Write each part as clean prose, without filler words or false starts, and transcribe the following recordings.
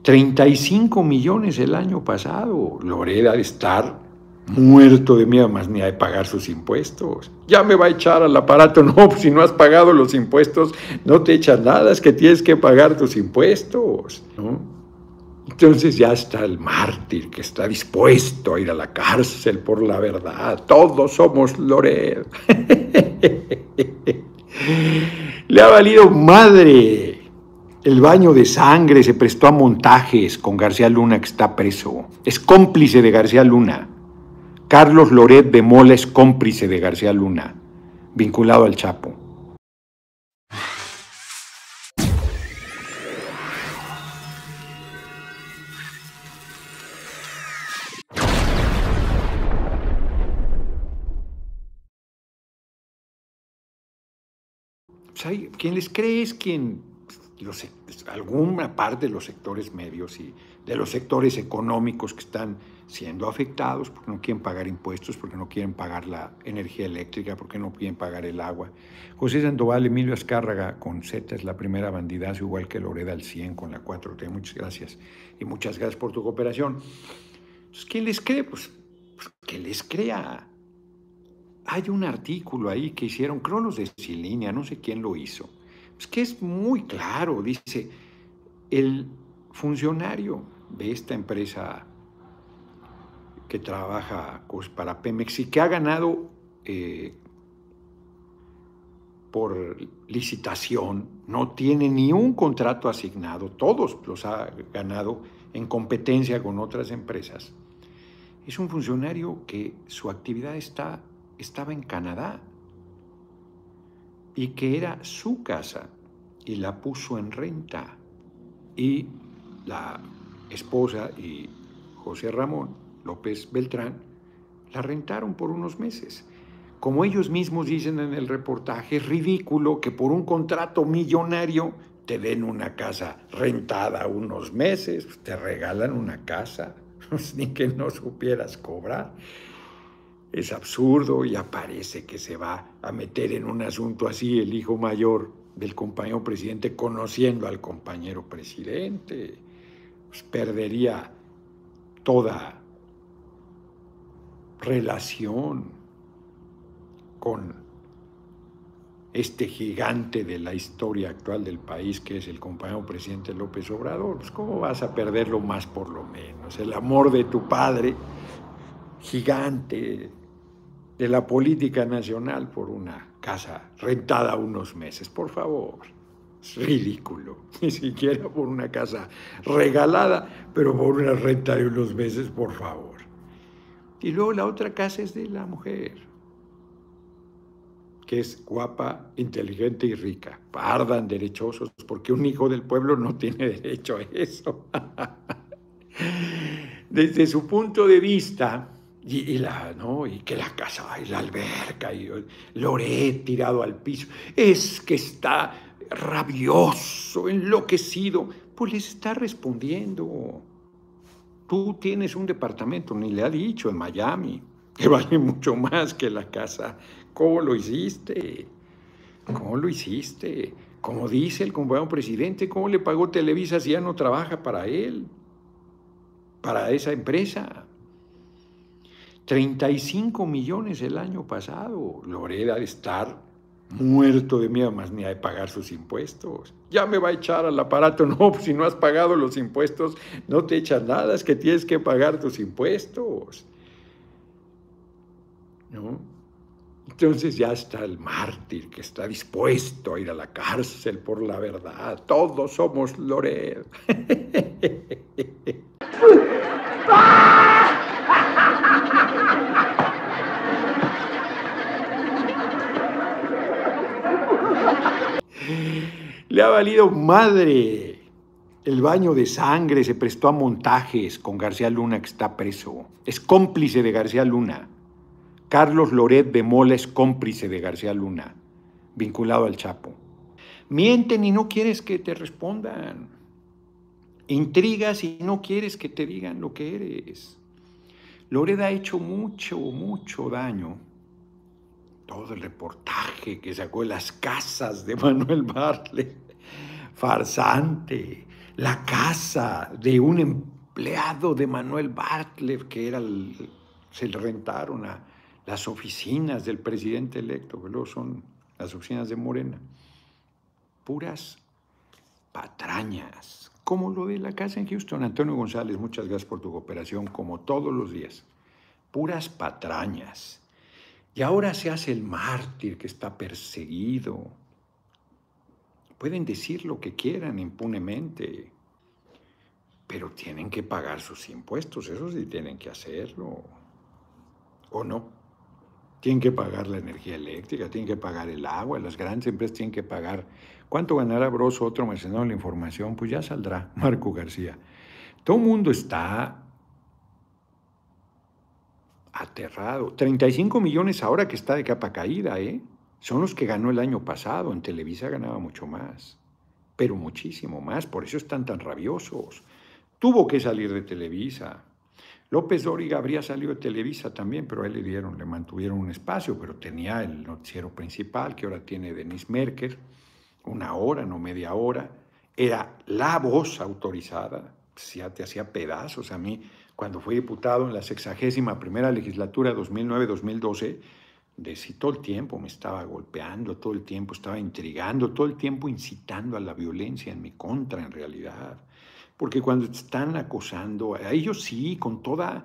35 millones el año pasado. Loret ha de estar muerto de miedo, más ni ha de pagar sus impuestos. Ya me va a echar al aparato. No, pues si no has pagado los impuestos, no te echas nada, es que tienes que pagar tus impuestos, ¿no? Entonces ya está el mártir que está dispuesto a ir a la cárcel por la verdad. Todos somos Loret. Le ha valido madre. El baño de sangre se prestó a montajes con García Luna, que está preso. Es cómplice de García Luna. Carlos Loret de Mola es cómplice de García Luna, vinculado al Chapo. Quien les cree es quien, alguna parte de los sectores medios y de los sectores económicos que están siendo afectados porque no quieren pagar impuestos, porque no quieren pagar la energía eléctrica, porque no quieren pagar el agua. José Sandoval, Emilio Azcárraga con Z es la primera bandidazo, igual que Loret al 100 con la 4T. Muchas gracias y muchas gracias por tu cooperación. Entonces, ¿quién les cree? Pues que les crea. Hay un artículo ahí que hicieron, creo los de Cilinea, no sé quién lo hizo, es que es muy claro, dice, el funcionario de esta empresa que trabaja para Pemex y que ha ganado por licitación, no tiene ni un contrato asignado, todos los ha ganado en competencia con otras empresas. Es un funcionario que su actividad estaba en Canadá y que era su casa y la puso en renta. Y la esposa y José Ramón López Beltrán la rentaron por unos meses. Como ellos mismos dicen en el reportaje, es ridículo que por un contrato millonario te den una casa rentada unos meses, te regalan una casa, ni que no supieras cobrar. Es absurdo y aparece que se va a meter en un asunto así el hijo mayor del compañero presidente, conociendo al compañero presidente. Pues perdería toda relación con este gigante de la historia actual del país, que es el compañero presidente López Obrador. Pues ¿cómo vas a perderlo más por lo menos? El amor de tu padre, gigante de la política nacional, por una casa rentada unos meses, por favor. Es ridículo, ni siquiera por una casa regalada, pero por una renta de unos meses, por favor. Y luego la otra casa es de la mujer, que es guapa, inteligente y rica. Pardan derechosos, porque un hijo del pueblo no tiene derecho a eso. Desde su punto de vista, y que la casa, y la alberca, y Loret tirado al piso, es que está rabioso, enloquecido, pues les está respondiendo. Tú tienes un departamento, ni le ha dicho, en Miami, que vale mucho más que la casa. ¿Cómo lo hiciste? ¿Cómo lo hiciste? Como dice el compañero presidente, ¿cómo le pagó Televisa si ya no trabaja para él? Para esa empresa. 35 millones el año pasado. Loret ha de estar muerto de miedo, más ni ha de pagar sus impuestos. Ya me va a echar al aparato. No, pues si no has pagado los impuestos, no te echas nada, es que tienes que pagar tus impuestos, ¿no? Entonces ya está el mártir que está dispuesto a ir a la cárcel por la verdad. Todos somos Loret. Le ha valido madre. El baño de sangre se prestó a montajes con García Luna, que está preso. Es cómplice de García Luna. Carlos Loret de Mola es cómplice de García Luna, vinculado al Chapo. Mienten y no quieres que te respondan. Intrigas y no quieres que te digan lo que eres. Loret ha hecho mucho daño. Todo el reportaje que sacó de las casas de Manuel Bartlett, farsante. la casa de un empleado de Manuel Bartlett, que era se le rentaron a las oficinas del presidente electo, que luego son las oficinas de Morena. Puras patrañas, como lo de la casa en Houston. Antonio González, muchas gracias por tu cooperación, como todos los días. Puras patrañas. Y ahora se hace el mártir que está perseguido. Pueden decir lo que quieran impunemente, pero tienen que pagar sus impuestos, eso sí tienen que hacerlo. ¿O no? Tienen que pagar la energía eléctrica, tienen que pagar el agua, las grandes empresas tienen que pagar. ¿Cuánto ganará Broso, otro mercenario de la información? Pues ya saldrá, Marco García. Todo el mundo está aterrado. 35 millones ahora que está de capa caída, ¿eh? Son los que ganó el año pasado. En Televisa ganaba mucho más, pero muchísimo más. Por eso están tan rabiosos. Tuvo que salir de Televisa. López Dóriga habría salido de Televisa también, pero a él le mantuvieron un espacio, pero tenía el noticiero principal, que ahora tiene Denise Merker, una hora, no media hora. Era la voz autorizada, ya te hacía pedazos. A mí, cuando fui diputado en la 61ª legislatura, 2009-2012, todo el tiempo me estaba golpeando, todo el tiempo estaba intrigando, todo el tiempo incitando a la violencia en mi contra, en realidad. Porque cuando te están acosando, a ellos sí, con toda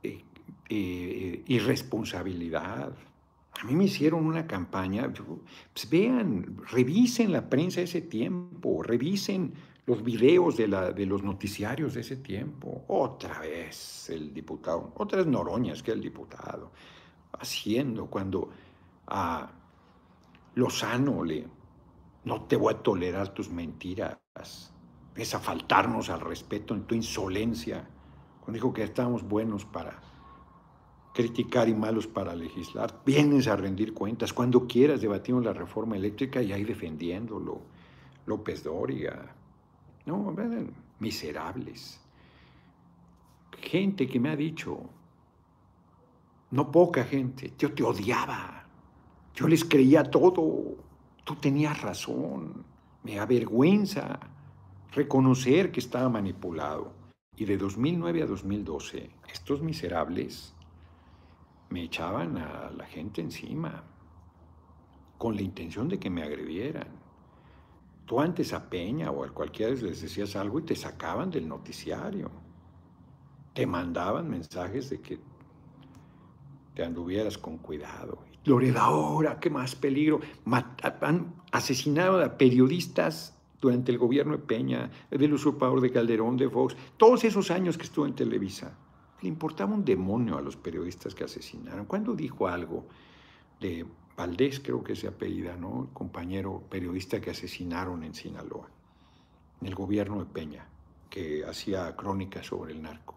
irresponsabilidad. A mí me hicieron una campaña, pues vean, revisen la prensa de ese tiempo, revisen los videos de los noticiarios de ese tiempo. Otra vez el diputado, otra vez Noroñas que el diputado, haciendo cuando a Lozano no te voy a tolerar tus mentiras, es a faltarnos al respeto en tu insolencia, cuando dijo que estábamos buenos para criticar y malos para legislar, vienes a rendir cuentas, cuando quieras debatimos la reforma eléctrica y ahí defendiéndolo, López Dóriga, no, miserables, gente que me ha dicho, no poca gente, yo te odiaba, yo les creía todo, tú tenías razón, me avergüenza reconocer que estaba manipulado. Y de 2009 a 2012, estos miserables me echaban a la gente encima con la intención de que me agredieran. Tú antes a Peña o a cualquiera les decías algo y te sacaban del noticiario. Te mandaban mensajes de que te anduvieras con cuidado. Loredana, ahora, qué más peligro. Han asesinado a periodistas durante el gobierno de Peña, del usurpador de Calderón, de Fox, todos esos años que estuvo en Televisa. Le importaba un demonio a los periodistas que asesinaron. ¿Cuándo dijo algo de Valdés, creo que se apellida, ¿no? El compañero periodista que asesinaron en Sinaloa, en el gobierno de Peña, que hacía crónicas sobre el narco?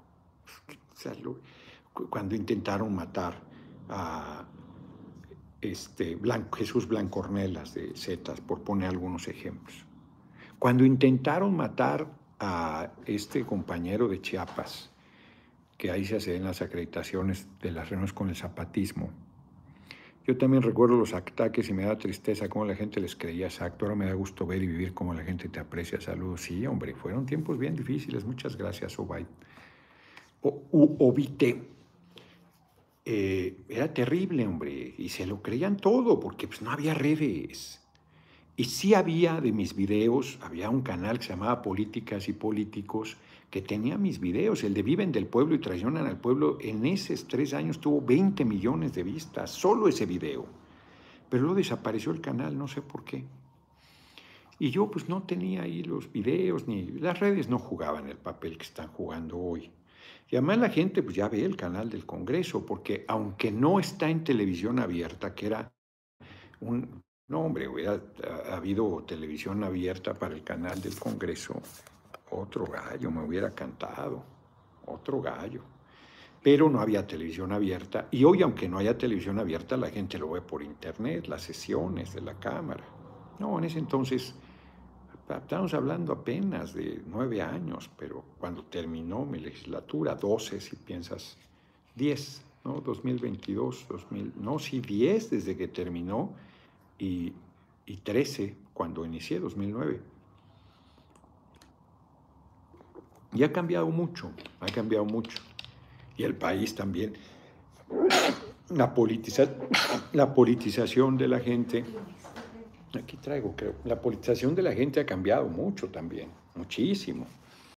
Cuando intentaron matar a Jesús Blancornelas de Zetas, por poner algunos ejemplos. Cuando intentaron matar a este compañero de Chiapas, que ahí se hacen las acreditaciones de las reuniones con el zapatismo, yo también recuerdo los ataques y me da tristeza cómo la gente les creía exacto. Ahora me da gusto ver y vivir cómo la gente te aprecia. Saludos. Sí, hombre, fueron tiempos bien difíciles. Muchas gracias, Obaid. Obite. Era terrible, hombre, y se lo creían todo, porque pues, no había redes. Y sí había de mis videos, había un canal que se llamaba Políticas y Políticos, que tenía mis videos, el de Viven del Pueblo y Traicionan al Pueblo. En esos 3 años tuvo 20 millones de vistas, solo ese video. Pero luego desapareció el canal, no sé por qué. Y yo pues no tenía ahí los videos, ni las redes no jugaban el papel que están jugando hoy. Y además la gente pues ya ve el canal del Congreso, porque aunque no está en televisión abierta, que era no, hombre, hubiera habido televisión abierta para el canal del Congreso, otro gallo me hubiera cantado, otro gallo. Pero no había televisión abierta, y hoy, aunque no haya televisión abierta, la gente lo ve por internet, las sesiones de la Cámara. No, en ese entonces, estamos hablando apenas de 9 años, pero cuando terminó mi legislatura, 12 si piensas, 10, ¿no? 2022, 2000, no, sí, 10 desde que terminó, y 13 cuando inicié, 2009. Y ha cambiado mucho, ha cambiado mucho. Y el país también. La politización de la gente, aquí traigo, creo, la politización de la gente ha cambiado mucho también, muchísimo.